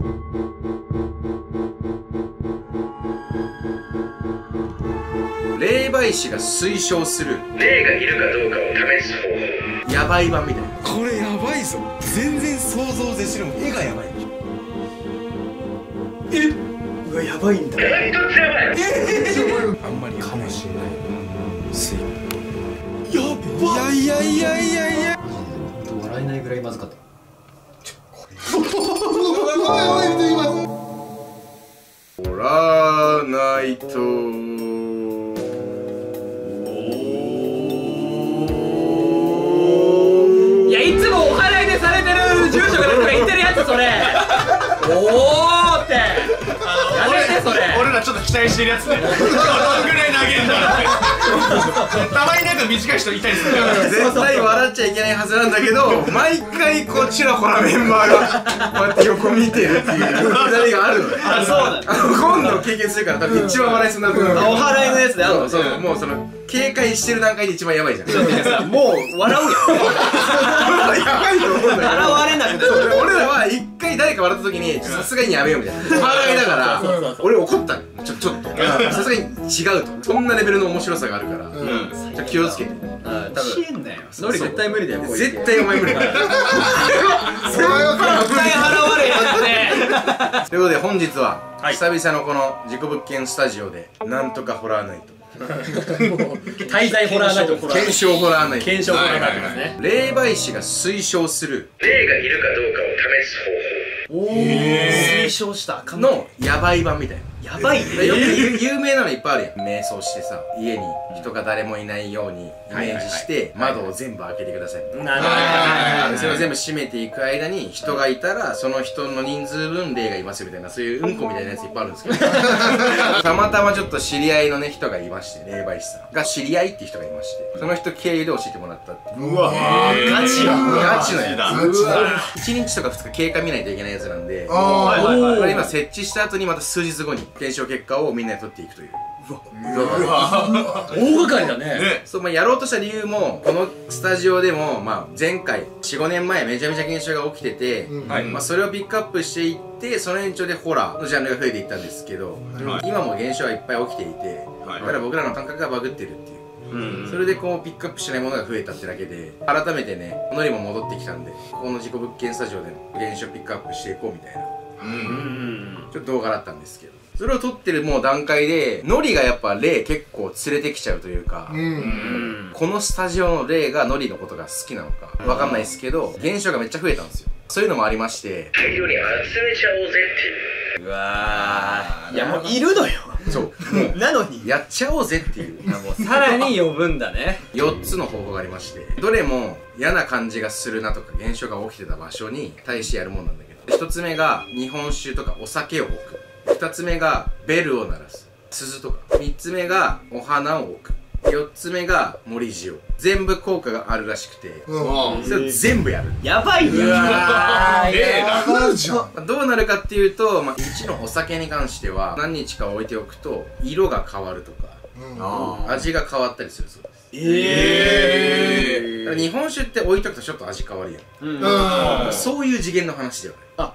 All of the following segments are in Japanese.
霊媒師が推奨する霊がいるかどうかを試す方法。 ヤバい版みたいな。 これやばいぞ。全然想像を絶するもん。絵がやばいでしょ。 うわ、やばいんだ。 一つやばい。 あんまりかもしれない。 水やばい。いやいやいやいやいや。 笑えないぐらいまずかった。 ホラーナイト。 いや、いつもお祓いでされてる住所が言ってるやつ、それ。おーってやめて、それ。 俺らちょっと期待してるやつね。どのぐらい投げんだって。たまになんか短い人いたりするから。 絶対笑っちゃいけないはずなんだけど、毎回こうちらほらメンバーがこうやって横見てるっていうくだりがあるのね。 あ、そうだ。 今度経験するから多分一番笑いそうになると思う。 お祓いのやつであるの。 そう、もうその警戒してる段階で一番やばいじゃん。 もう笑うよ。 やばいと思うんだけど、 笑れなくなる。 俺らは一回誰か笑った時にさすがにやめようみたいな笑いだから俺怒ったの。ちょっとさすがに違うと、そんなレベルの面白さがあるからじゃ気をつけて。 多分ノリ絶対無理だよ。 絶対お前無理だ。 絶対払われやって。 ということで本日は久々のこの事故物件スタジオでなんとかホラーナイト、 滞在ホラーナイト、 検証ホラーナイト、 検証ホラーナイトですね。 霊媒師が推奨する霊がいるかどうかを試す方法。 推奨したのヤバい版みたいな。 やばいね。 よく有名なのいっぱいあるやん。瞑想してさ、家に人が誰もいないようにイメージして窓を全部開けてください。 なるほど。 それを全部閉めていく間に人がいたらその人の人数分霊がいますよみたいな、そういううんこみたいなやついっぱいあるんですけどたまたまちょっと知り合いのね人がいまして、霊媒師さんが知り合いっていう人がいまして、その人経由で教えてもらったっていう。 うわガチや。 ガチのやつ。 うわ 1日とか2日経過見ないといけないやつなんで、これ今設置した後にまた数日後に検証結果をみんなで取っていくという。 大掛かりだね。 そう、まあ、やろうとした理由もこのスタジオでも、まあ、前回 4,5 年前めちゃめちゃ現象が起きてて、まあ、それをピックアップしていってその延長でホラーのジャンルが増えていったんですけど、今も現象はいっぱい起きていて、だから僕らの感覚がバグってるっていう、それでこうピックアップしないものが増えたってだけで、改めてねノリも戻ってきたんで、この事故物件スタジオでの現象ピックアップしていこうみたいなちょっと動画だったんですけど、それを撮ってるもう段階でノリがやっぱ霊結構連れてきちゃうというか、このスタジオの霊がノリのことが好きなのかわかんないですけど、現象がめっちゃ増えたんですよ。そういうのもありまして、 大量に集めちゃおうぜっていう。 うわー、いやもういるのよ。 そうなのにやっちゃおうぜっていう、 もうさらに呼ぶんだね。 4つの方法がありまして、どれも嫌な感じがするなとか現象が起きてた場所に対してやるもんなんだけど、1つ目が日本酒とかお酒を置く、2つ目がベルを鳴らす、鈴とか、3つ目がお花を置く、4つ目が盛り塩。全部効果があるらしくて、それを全部やる。 やばいね。 うわーどうなるかっていうと、まあ、1のお酒に関しては何日か置いておくと色が変わるとか、味が変わったりするそうです。だから日本酒って置いとくとちょっと味変わるやん。そういう次元の話ではない。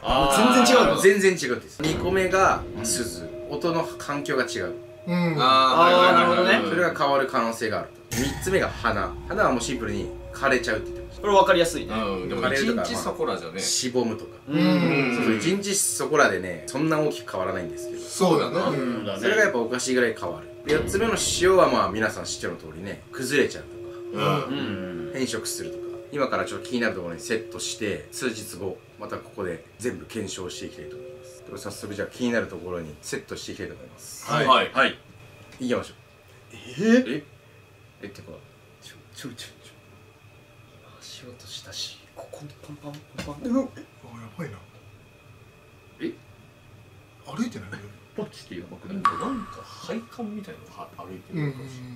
全然違うの。 全然違うです。2個目が鈴、音の環境が違う。 ああ、なるほどね。 それが変わる可能性があると。3つ目が花。花はもうシンプルに枯れちゃうって言ってました。 これ分かりやすいね。 でも一日そこらじゃね、 しぼむとか。そうそう、1日そこらでね、そんな大きく変わらないんですけど、 そうだな。 それがやっぱおかしいぐらい変わる。4つ目の塩はまあ皆さん知ってる通りね、崩れちゃうとか変色するとか、今からちょっと気になるところにセットして数日後またここで全部検証していきたいと思います。では早速じゃあ気になるところにセットしていきたいと思います。 はいはい、 いきましょう。ってか足音したし、ここにパンパンパンパン。 やばいな。歩いてない？ ポッチってやばくない？なんか配管みたいなの歩いてるのかもしれない。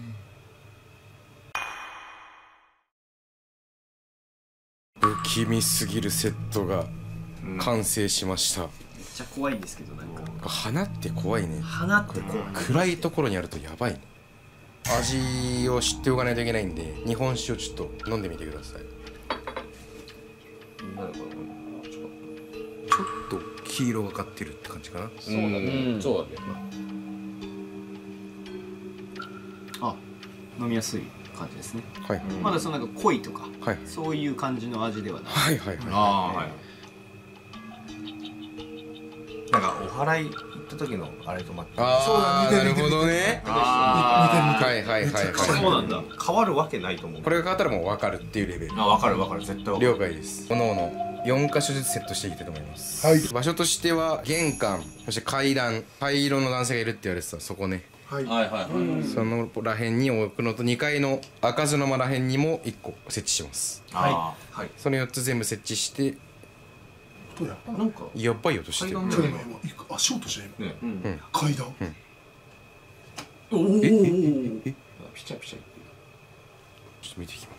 不気味すぎるセットが完成しました。 めっちゃ怖いんですけど、なんか花って怖いね。 花って怖い。 暗いところにあるとやばいね。味を知っておかないといけないんで、日本酒をちょっと飲んでみてください。ちょっと黄色がかってるって感じかな。 そうだね。そうだね。 あ、飲みやすい感じですね。 はいまだそのなんか濃いとか、 はいそういう感じの味ではない。 はいはいはい。 ああ、はい。なんかお祓い行った時のあれとまってああ、なるほどね。 あはいはいはいはい。 そうなんだ。 変わるわけないと思う。 これが変わったらもう分かるっていうレベル。 あ、わかるわかる、絶対わかる。 了解です。おのおの4箇所ずつセットしていきたいと思います。場所としては玄関、そして階段、灰色の男性がいるって言われてたそこね。 はいはいはい。 そのらへんに置くのと2階の開かずの間らへんにも1個設置します。 ああ、はい。 その4つ全部設置してどうやなんかやばい音してる。 ちょっと今足音した今ね、 階段ピチャピチャ。 ちょっと見ていきます。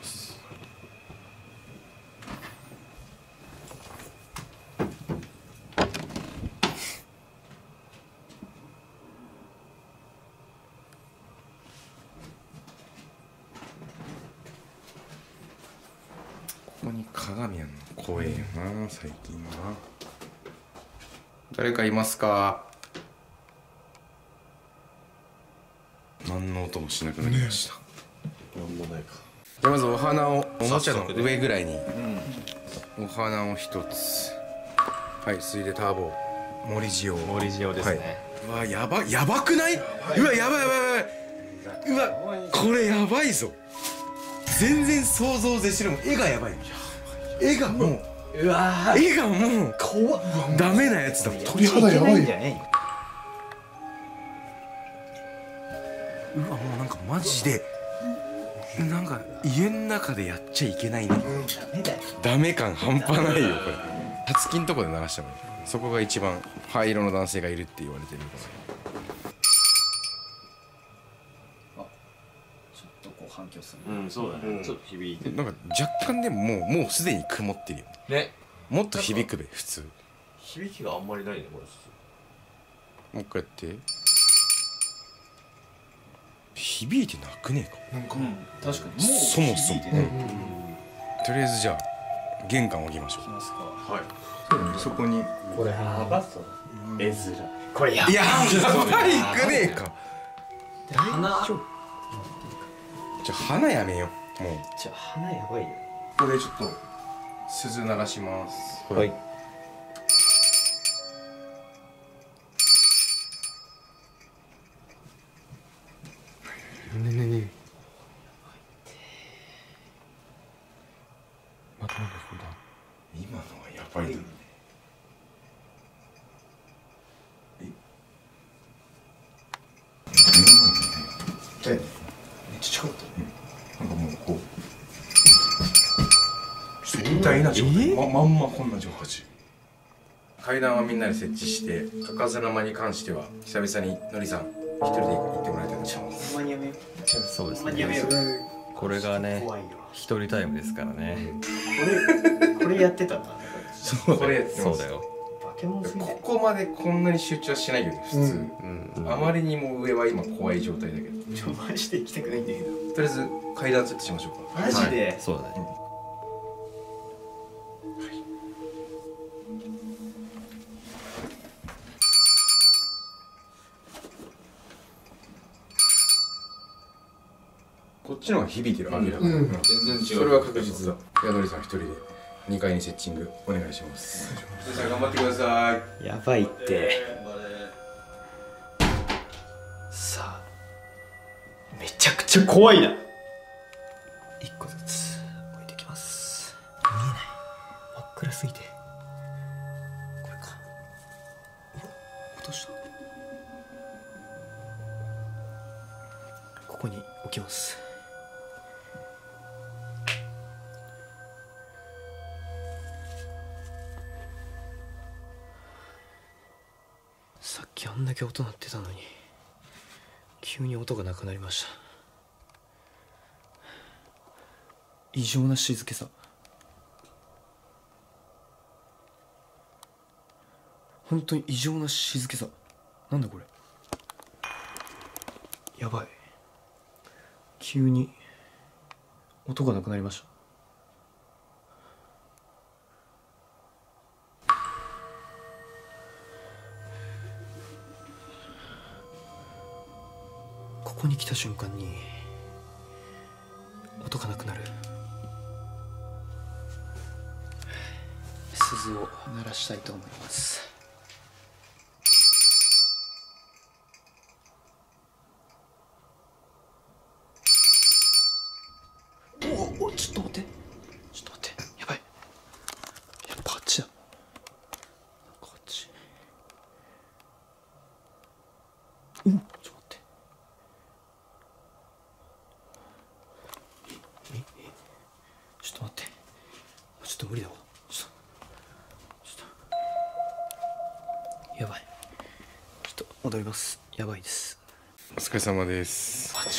ここに鏡あんの怖えよな最近は。誰かいますか？何の音もしなくなりました。 なんもないか。 じゃあまずお花をおもちゃの上ぐらいにお花を一つ。はい、続いてターボ森塩。 森塩ですね。 はい、うわやばくない？うわやばいうわこれやばいぞ。全然想像を絶してるもん。絵がやばい。絵がもう絵がもう怖っダメなやつだもん。 鳥肌やばいようわもうなんかマジでなんか家の中でやっちゃいけないね。ダメ感半端ないよこれ。たつきんとこで流したもん。そこが一番灰色の男性がいるって言われてるから。 ちょっとこう反響する。 うん、そうだね。ちょっと響いてる。 なんか若干でももうすでに曇ってるよ。 ね。 もっと響くべ普通。 響きがあんまりないね、これ。 もう一回やって。響いてなくねえか。 なんか確かに。 そもそも。とりあえずじゃあ玄関を置きましょう。 はい。 そこに。 これやばそう。絵面。これやばい。 いややばいくねえか。 花。 花やめよう。もうじゃあ花やばいよ。 ここでちょっと鈴鳴らします。 はい。 今のはやばいな。 めっちゃ近かったなんかもうこうみたいな状態、まんまこんな状態。階段はみんなで設置して、開かずの間に関しては久々にのりさん一人で行ってもらいたいと思います。 ほんまにやめよう。 そうですほんまにやめよう。 これがね怖いよ。 一人タイムですからね。 これやってたんだ。 これやってます。 そうだよ。 化け物すぎない。 ここまでこんなに集中はしないよね普通、あまりにも上は今怖い状態だけど、 マジで行きたくないんだけど。 とりあえず階段セットしましょうか。 マジで。 そうだね。 こっちの方が響いてる明らかに、 全然違う。 それは確実だ。やのりさん一人で2階にセッチングお願いします。皆さん頑張ってください。 やばいって。さあ。めちゃくちゃ怖いな。一個ずつ置いてきます。見えない。真っ暗すぎて。これか。落とした。ここに置きます。さっきあんだけ音鳴ってたのに急に音がなくなりました。異常な静けさ。本当に異常な静けさ。なんだこれ。やばい。急に音がなくなりました。 ここに来た瞬間に音がなくなる。鈴を鳴らしたいと思います。お、ちょっと待って、やばい、やっぱあっちだ。こっち。ちょっと待って、ちょっと待って、ちょっと無理だわ。やばい、ちょっと戻ります。やばいです。 お疲れ様です。 マジ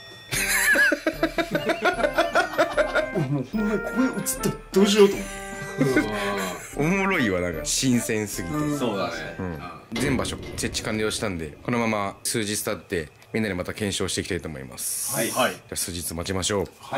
もうほんまにここに映ったらどうしようとおもろいわ、なんか新鮮すぎて。 そうだね。 全場所設置完了したんで、このまま数日経ってみんなでまた検証していきたいと思います。 はい。 じゃあ数日待ちましょう。 はい。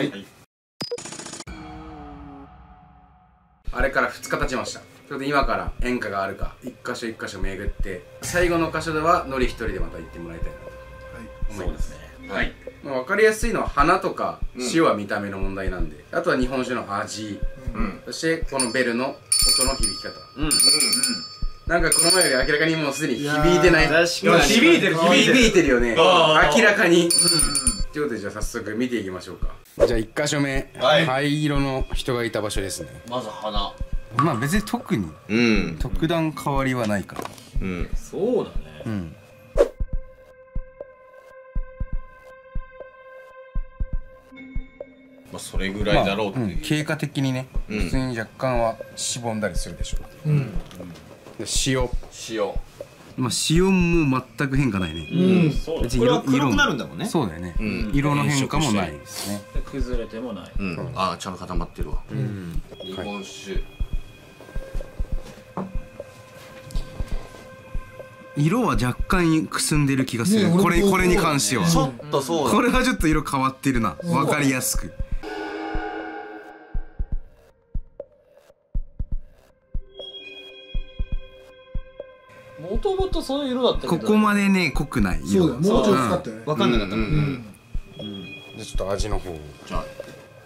あれから2日経ちました。それで今から演歌があるか一箇所一箇所巡って、最後の箇所ではのり一人でまた行ってもらいたいなと思います。 はい。 まあ、分かりやすいのは花とか塩は見た目の問題なんで、あとは日本酒の味、そしてこのベルの音の響き方、なんかこの前より明らかにもうすでに響いてない。 確かに響いてるよね、明らかに。ということでじゃあ早速見ていきましょうか。 じゃあ1箇所目、灰色の人がいた場所ですね。 まず花。 まあ別に特に特段変わりはないから。 そうだね。 まあそれぐらいだろうっていう。 経過的にね、普通に若干はしぼんだりするでしょう。で塩。まあ塩も全く変化ないね。別にこれは黒くなるんだもんね。 そうだよね。色の変化もないですね。 崩れてもない。 ああ、ちゃんと固まってるわ。日本酒。 色は若干くすんでる気がする。これに関しては。 ちょっとそうだ。 これはちょっと色変わってるな。わかりやすく。 もともとそういう色だったけど。 ここまでね濃くない色。 そうだ、もうちょっと使ってね。 分かんなかった。 じゃあちょっと味の方を。 じゃあ。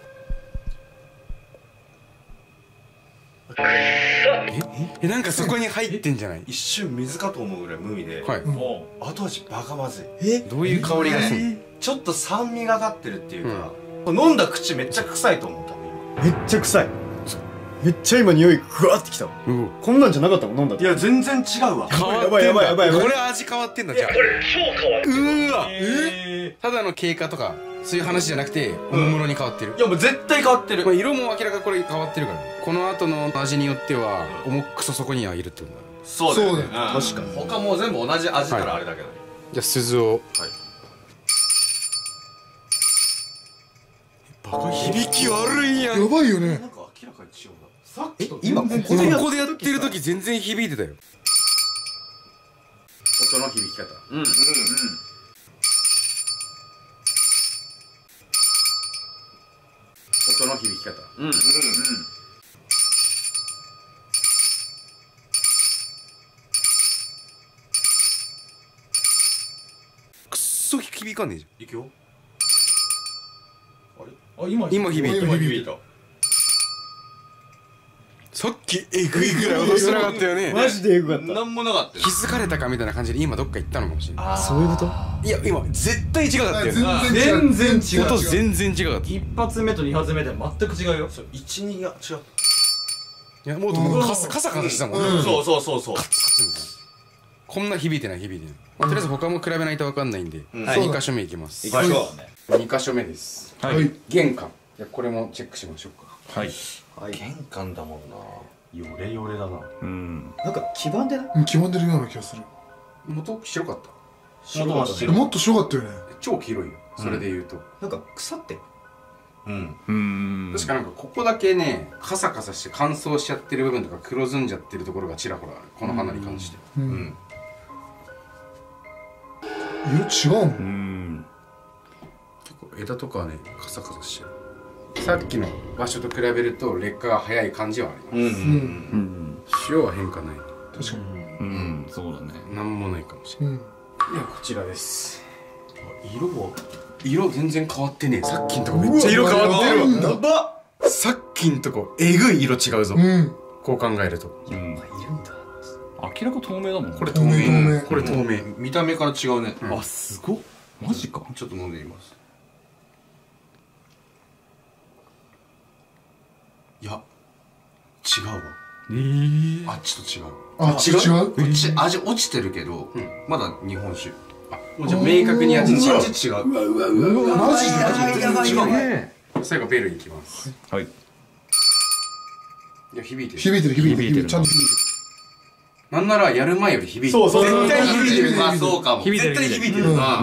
なんかそこに入ってんじゃない？ 一瞬水かと思うぐらい無味で、 はい。 後味バカまずい。 どういう香りがするの？ ちょっと酸味がかってるっていうか、飲んだ口めっちゃ臭いと思う。多分今めっちゃ臭い。めっちゃ今匂いグワーってきたわ。こんなんじゃなかったもん飲んだって。 いや全然違うわ。 変わってんだ。 やばい。 これ味変わってんだじゃあ。 これ超変わってる。 うわ。ただの経過とかそういう話じゃなくておもむろに変わってる。 いやもう絶対変わってる。 まあ色も明らかこれ変わってるからね。この後の味によっては重くそこにはいるってことだ。 そうだよね。 確かに。 他もう全部同じ味からあれだけど。 じゃあ鈴を。バカ響き悪いやん。 やばいよね。 なんか明らかに違うな。 さっきと今こここでやってる時全然響いてたよ。 音の響き方、音の響き方、 くっそ響かねえじいくよ。 あ、今ゃん。今響いた。 響いた。 さっきえぐいぐらい音してなかったよね。 マジでエグかった。 なんもなかったよ気。づかれたかみたいな感じで今どっか行ったのかもしれない。 そういうこと？ いや今絶対違かったよね。 全然違う。 音全然違かった。い一発目と二発目で全く違うよ。 一二が違う。 やもうカサカサしたもんね。 そう。 こんな響いてない。とりあえず他も比べないと分かんないんで2箇所目いきます。 行きましょう。 2箇所目です。玄関。いやこれもチェックしましょうか。 玄関だもんな。ヨレヨレだな。 なんか黄ばんでない？ 黄ばんでるような気がする。 元白かった。 もっと白かったよね。 超黄色いよ。それで言うと、 なんか腐ってる。 確かなんかここだけねカサカサして乾燥しちゃってる部分とか黒ずんじゃってるところがちらほらある。この花に関して。 色違うもん。 結構枝とかはねカサカサしてる。さっきの場所と比べると劣化が早い感じはあります。塩は変化ない。 確かに。 そうだね。 なんもないかもしれない。ではこちらです。 色全然変わってねえ。さっきんとこめっちゃ色変わってるわ。やばっ。さっきんとこえぐい色違うぞ。こう考えると。 いるんだ。明らか透明だもん。 これ透明。これ透明。 見た目から違うね。 あ、すごっ。マジか。 ちょっと飲んでみます。いや、違うわ。あっちと違う。 あ、違う。 こっち味落ちてるけど、まだ日本酒。 もうじゃあ明確に味違う。 味違う。 マジで味全然違う。 最後ベルいきます。 はい。 いや響いてる。 響いてる、響いてる。ちゃんと響いてる。 なんならやる前より響いてる。 そう絶対響いてる。 まあそうかも。 絶対響いてるな。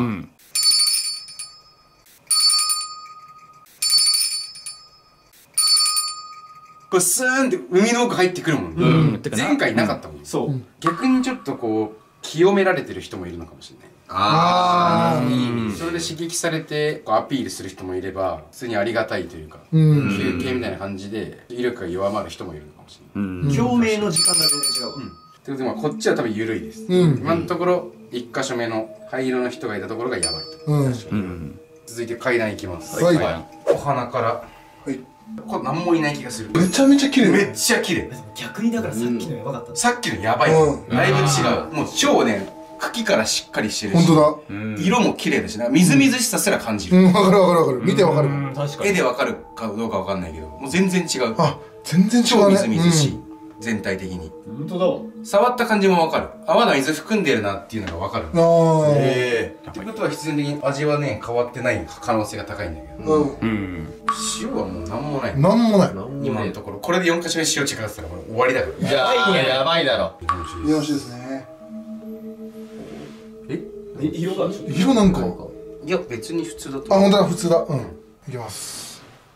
これスーンって海の奥入ってくるもんね。前回なかったもん。 そう。 逆にちょっとこう清められてる人もいるのかもしれない。 ああ。 それで刺激されてこうアピールする人もいれば普通にありがたいというか休憩みたいな感じで威力が弱まる人もいるのかもしれない。 共鳴の時間が全然違うわ。 ということでこっちは多分緩いです。今のところ1箇所目の灰色の人がいたところがやばいと。続いて階段いきます。お花から。これ何もいない気がする。 めちゃめちゃ綺麗。 めっちゃ綺麗。 逆にだからさっきのやばかった。 さっきのやばい。だいぶ違う。もう超ね、茎からしっかりしてるし。 本当だ。 色も綺麗だしな。みずみずしさすら感じる。 わかるわかるわかる。見てわかる。 絵でわかるかどうかわかんないけど、もう全然違う。 あ、全然違うね。 超みずみずしい。全体的に。 本当だわ。 触った感じもわかる。泡の水含んでるなっていうのがわかる。ってことは必然的に味はね、変わってない可能性が高いんだけど。塩はもうなんもない。 なんもない。 今のところ。これで4か所目塩違ってたらもう終わりだから。 じゃあやばいだろ。 よろしいですね。 色が色なんか。 いや、別に普通だと。 あ、本当だ、普通だ。いきます。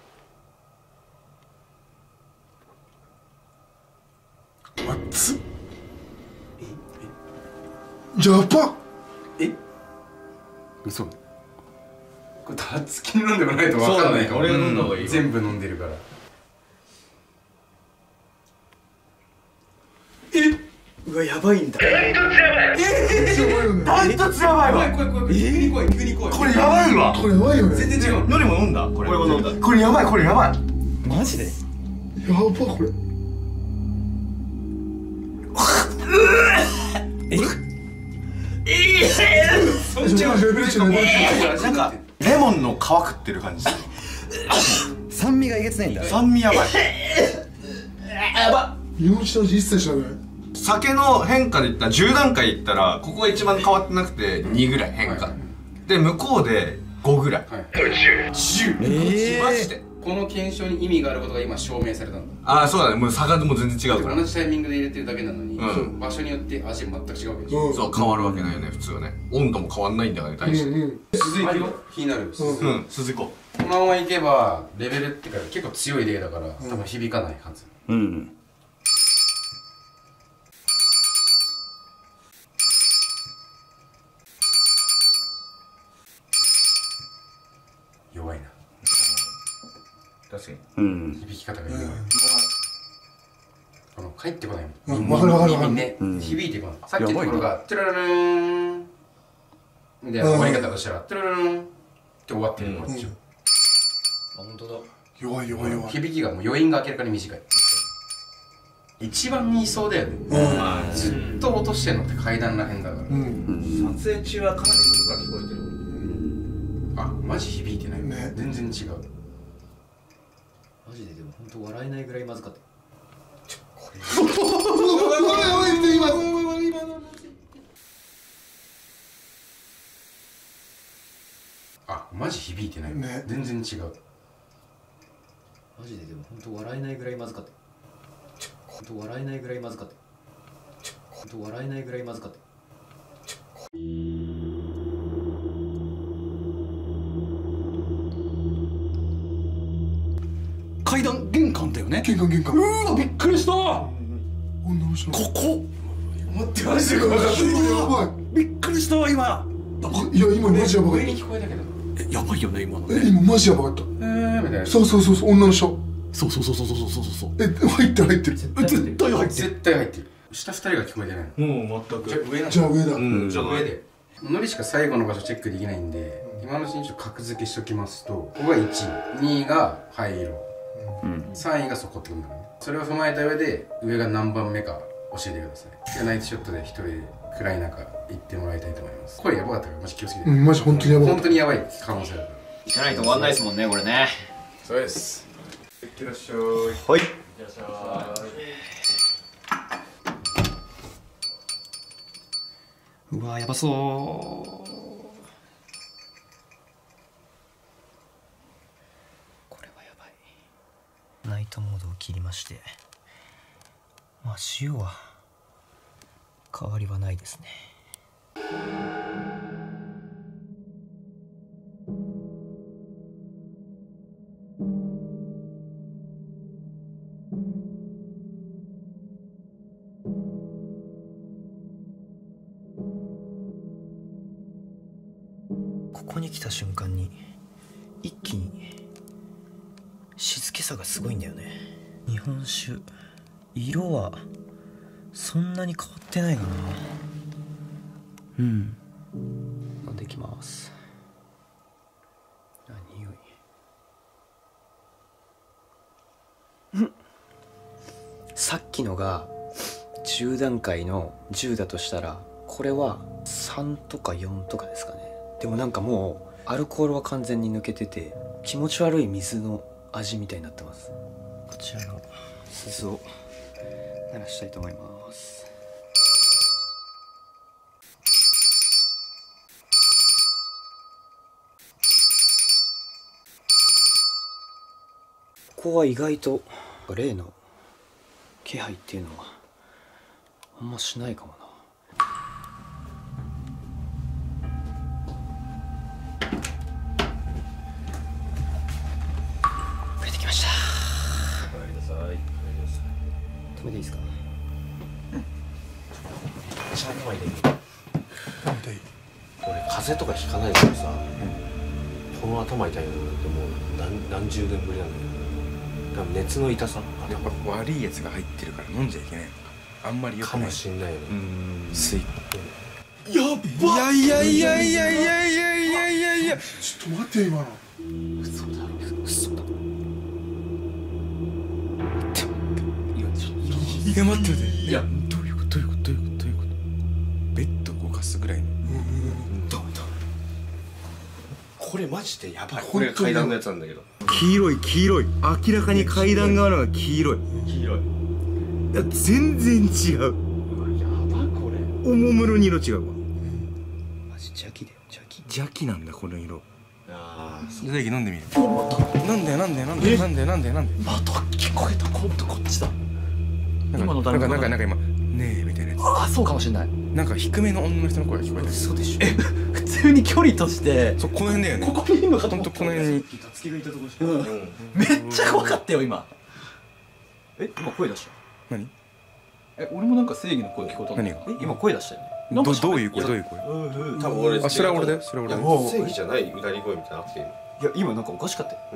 熱っ。やばっ。 嘘。これたつき飲んでもないと分かんないかも。 俺が飲んだ方がいい。 全部飲んでるから。 うわ、やばいんだ。 ダントツやばい。 ダントツやばいわ。 怖い。急に怖い。 これやばいわ。 これやばいよね。 全然違う。 のりも飲んだ。これも飲んだ。 これやばい、これやばい。 マジで？ やばこれ。 そっちはレベル違う。なんかレモンの皮食ってる感じ。 酸味がえげつないんだ。 酸味やばい。やば。 日本酒の味一切しない。 酒の変化で言ったら10段階いったらここが一番変わってなくて2ぐらい変化。で向こうで5ぐらい。10。マジで。 この検証に意味があることが今証明されたんだ。 ああそうだね。もう差がもう全然違うから。 同じタイミングで入れてるだけなのに、場所によって味全く違うわけでしょ。 そう変わるわけないよね普通はね。温度も変わんないんだからね大して。 続いてよ。気になる。 鈴子。 このままいけばレベルっていうか結構強い例だから多分響かないはず。弱いな。 確かに。 響き方が弱い。この帰ってこないもん。わかるわかるわかる。 ね、響いてこない。さっきのところがトゥルルルーンみたいな終わり方としたらトゥルルルンって終わってるこっち。 あ、本当だ。 弱い弱い弱い。 響きがもう余韻が明らかに短い。一番言いそうだよね。ずっと落としてんのって階段らへんだから。 撮影中はかなりここから聞こえてる。 あ、マジ響いてないね。全然違う。 マジででも本当笑えないぐらいまずかった。 あ、マジ響いてない。全然違う。 マジででも本当笑えないぐらいまずかった。本当笑えないぐらいまずかった。本当笑えないぐらいまずかった。 階段玄関だよね。 玄関玄関。 うわびっくりした。 女の人。 ここ。 待ってマジで怖かった。 やばびっくりしたわ今。 い。いや今マジやばかっ上に聞こえたけど。 やばいよね今のた。 ね。 今マジやばかった。 みたいな。 そうそうそうそう女の人。 そうそうそうそうそうそうそう。 入ってる入ってる。 絶対入ってる。 絶対入ってる。下2人が聞こえてない。 もう全く。 じゃあ上なの。 じゃあ上だ。 じゃあ上で。 のりしか最後の場所チェックできないんで、今のうちにちょっと格付けしときますと、ここが1位、2位が灰色、3位がそこってことだね。それを踏まえた上で上が何番目か教えてください。じゃあナイトショットで一人で暗い中行ってもらいたいと思います。声やばかったからマジ気をつけて。 マジ本当にやばい。 本当にやばい可能性あるから。 行かないと終わんないですもんねこれね。 そうです。いってらっしゃい。 はい。うわやばそう。これはやばい。ナイトモードを切りまして、まあ塩は変わりはないですね。ここに来た瞬間に一気に静けさがすごいんだよね。日本酒色はそんなに変わってないかな。飲んできます。匂いさっきのが10段階の10だとしたら、これは3とか4とかですかね。でもなんかもうアルコールは完全に抜けてて、気持ち悪い水の味みたいになってます。こちらの水を鳴らしたいと思います。ここは意外と例の気配っていうのはあんましないかもな。止めていいですか？めっちゃ頭痛い。 俺風邪とかひかないからさ、この頭痛いのってもう何十年ぶりなんだよ。多分熱の痛さ、 やっぱ悪いやつが入ってるから飲んじゃいけないのか。あんまり良くないかもしんないよね。 水やっば。 いやちょっと待って今の。 嘘だろ。 いや待って待って。いやどういうことベッド動かすぐらいの。 これマジでやばい。これが階段のやつなんだけど。 黄色い明らかに階段側のが黄色い。いや全然違う。 やばこれ。 おもむろに色違うわ。 マジ邪気だよ邪気。 邪気なんだこの色。 ああ。 じゃあ飲んでみる。なんでまた聞こえた。今度こっちだ。今の誰かなんか今ねえみたいなやつ。 ああそうかもしれない。 なんか低めの女の人の声が聞こえた。 そうでしょ。普通に距離としてそうこの辺だよね。 ここにいるのかと思った。 この辺にめっちゃ怖かったよ今。今声出した。 何？ 俺もなんか正義の声聞こえた。何が？今声出したよね。 どういう声？ 多分俺。 あそれは俺だよ。それは俺だよ。 正義じゃないうなり声みたいなくて。 いや今なんかおかしかったよ。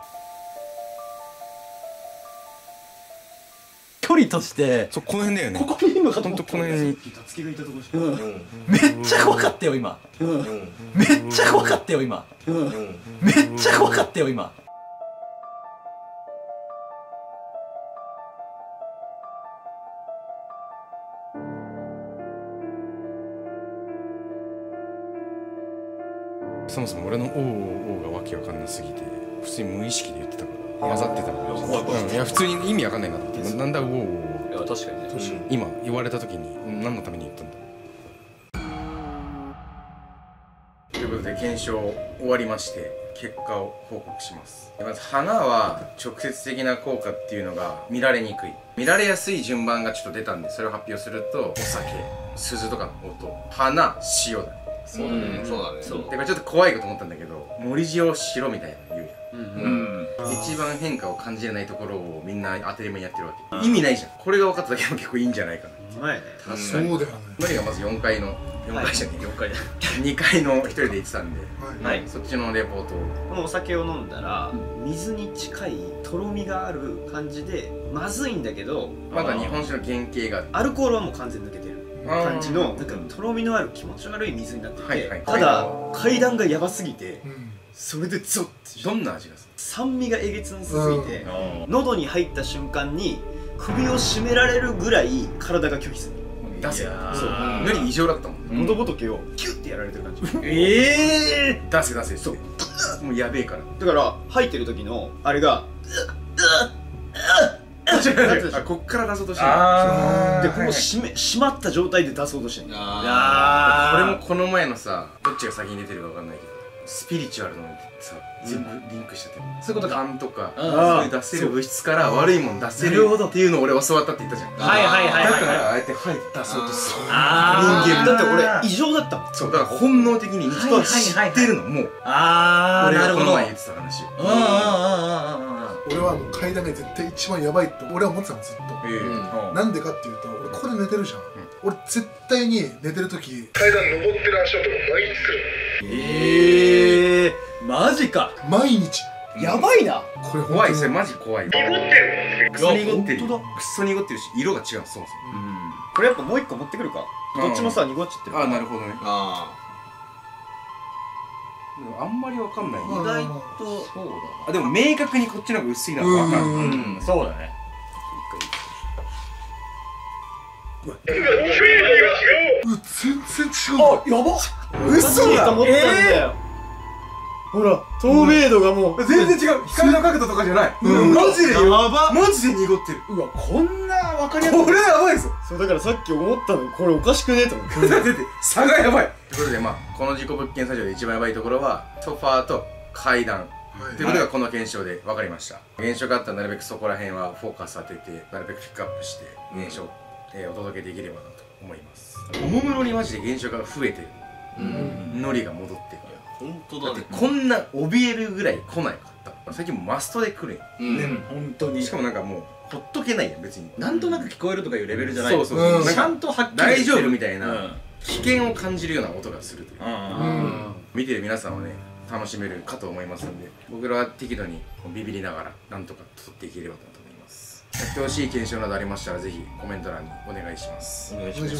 距離としてそうこの辺だよね。 ここにいるのかと思った。 この辺にめっちゃ怖かったよ今。めっちゃ怖かったよ今。めっちゃ怖かったよ今。 そもそも俺の「おー」がわけわかんなすぎて普通に無意識で言ってたから混ざってたから。いや普通に意味わかんないなって。なんだ「おー」。 いや確かにね。 今言われた時に何のために言ったんだ。 ということで検証終わりまして結果を報告します。まず花は直接的な効果っていうのが見られにくい。見られやすい順番がちょっと出たんでそれを発表すると、お酒、鈴とかの音、花、塩だね。 そうだね。 そうだからちょっと怖いこと思ったんだけど、森塩白みたいなの言うじゃん。一番変化を感じれないところをみんな当たり前にやってるわけ。意味ないじゃん。これが分かっただけでも結構いいんじゃないかな。 前ね。 そうだよね。 のりがまず4階の4階じゃねえ、4階2階の1人で行ってたんで、そっちのレポートを。 このお酒を飲んだら水に近いとろみがある感じでまずいんだけど、 まだ日本酒の原型がある。 アルコールはもう完全に抜けてる。 感じのなんかとろみのある気持ち悪い水になってて、 はいはいただ階段がやばすぎてそれでゾッてどんな味がする？ 酸味がえげつなさすぎて喉に入った瞬間に首を絞められるぐらい体が拒否する。 出せ。 そう無理異常だったもん。 喉仏をキュッてやられてる感じ。 出せ出せ。そう。もうやべえから。 だから吐いてる時のあれがあ、こっから出そうとしてる。でここ締まった状態で出そうとしてる。 これもこの前のさ、どっちが先に出てるかわかんないけど、スピリチュアルのさ、全部リンクしちゃってる。そういうことか。勘とか、そういう出せる物質から悪いもん出せるっていうのを俺教わったって言ったじゃん。 はいはいはい。 だからあえて吐いて出そうとする。人間だって俺異常だったもん。 そう、だから本能的に人は知ってるの、もう。俺がこの前言ってた話。 俺はもう階段が絶対一番やばいと俺は思ってたのずっと。なんでかっていうと俺ここで寝てるじゃん。俺絶対に寝てる時階段登ってる足音が毎日する。 マジか。 毎日やばいな。 これ怖い、それマジ怖い。 濁ってる。 クソ濁ってる。クソ濁ってるし、色が違う、そもそも。 これやっぱもう一個持ってくるか。どっちもさ濁っちゃってる。 あ、なるほどね。あんまりわかんない。意外とそうだ。あ、でも明確にこっちの方が薄いのはわかる。 そうだね。 全然違う。 あ、やば。嘘だと思ったんだよ。ほら透明度がもう全然違う。光の角度とかじゃない。マジでやば。マジで濁ってる。 うわ、こんな分かりやすい。 これやばいぞ。 そうだからさっき思ったのこれおかしくねえと思って。 だって差がやばい。ということでまあこの事故物件スタジオで一番やばいところはソファーと階段ということがこの検証で分かりました。現象があったらなるべくそこら辺はフォーカス当ててなるべくピックアップして現象お届けできればなと思います。おもむろにマジで現象が増えてる。ノリが戻ってる。 本当だね。 こんな怯えるぐらい来ないかった。最近もマストで来るやん。 本当に。 しかもなんかもうほっとけないやん別に。 なんとなく聞こえるとかいうレベルじゃない。 そうそう。 ちゃんとはっきり大丈夫みたいな危険を感じるような音がするという。見てる皆さんはね楽しめるかと思いますので、僕らは適度にビビりながらなんとか撮っていければと思います。やってほしい検証などありましたらぜひコメント欄にお願いします。 お願いします。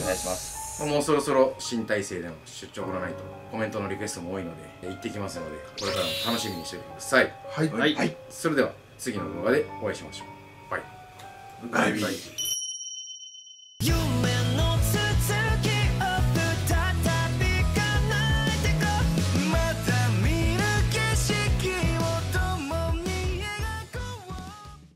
もうそろそろ新体制での出張来らないとコメントのリクエストも多いので行ってきますので、これからも楽しみにしておいてください。 はい。 それでは次の動画でお会いしましょう。バイバイ。